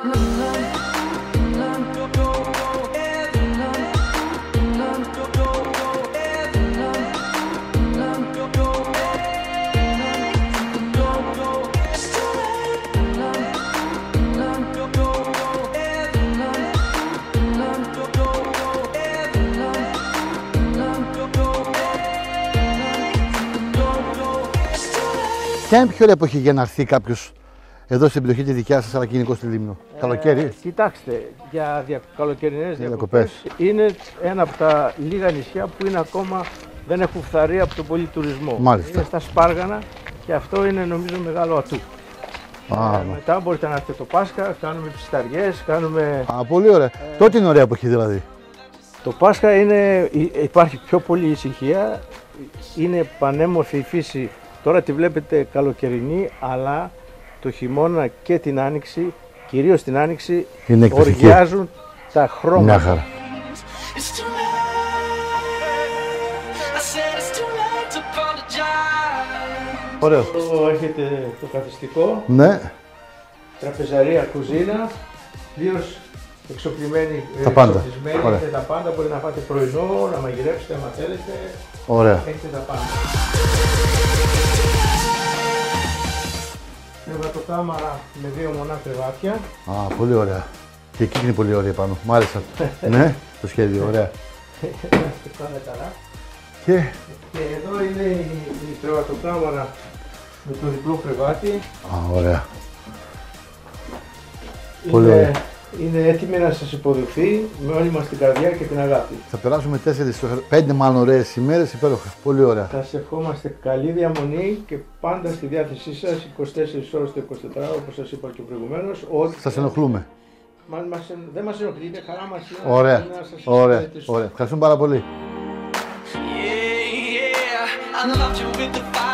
Ποια είναι η πιο ωραία εποχή για να έρθει κάποιος εδώ στην περιοχή τη δικιά σας, αλλά και γενικώς στη Λίμνο? Καλοκαίρι. Κοιτάξτε, για καλοκαιρινές διακοπές είναι ένα από τα λίγα νησιά που είναι ακόμα δεν έχουν φθαρεί από τον πολύ τουρισμό. Μάλιστα. Είναι στα Σπάργανα και αυτό είναι νομίζω μεγάλο ατού. Μετά μπορείτε να έρθετε το Πάσχα, κάνουμε ψισταριές, κάνουμε... Πολύ ωραία. Τότε είναι ωραία εποχή δηλαδή. Το Πάσχα υπάρχει πιο πολύ ησυχία, είναι πανέμορφη η φύση. Τώρα τη βλέπετε καλοκαιρινή, αλλά το χειμώνα και την άνοιξη, κυρίως την άνοιξη, οργιάζουν τα χρώματα. Μια χαρά. Ωραίο. Εδώ έχετε το καθιστικό, ναι. Τραπεζαρία, κουζίνα, πλήρως εξοπλισμένη, τα πάντα. Έχετε τα πάντα, μπορείτε να φάτε πρωινό, να μαγειρέψετε άμα θέλετε. Ωραία. Έχετε τα πάντα. Κρεβατοκάμαρα με 2 μονά κρεβάτια. Πολύ ωραία. Και εκεί είναι πολύ ωραία πάνω. Μ' άρεσε. Ναι, το σχέδιο, ωραία. Πάμε καλά. Και εδώ είναι η κρεβατοκάμαρα με το διπλό κρεβάτι. Ωραία. Πολύ ωραία. Είναι έτοιμη να σας υποδεχθεί με όλη μας την καρδιά και την αγάπη. Θα περάσουμε 5 μάλλον ωραίες ημέρες, υπέροχα. Πολύ ωραία. Θα σε ευχόμαστε καλή διαμονή και πάντα στη διάθεσή σας 24 ώρες το 24, όπως σας είπα και προηγουμένως. Σας ενοχλούμε. Δεν μας ενοχλεί, είναι χαρά μας. Ωραία, ωραία, ωραία. Ευχαριστούμε πάρα πολύ. I loved you with the fire.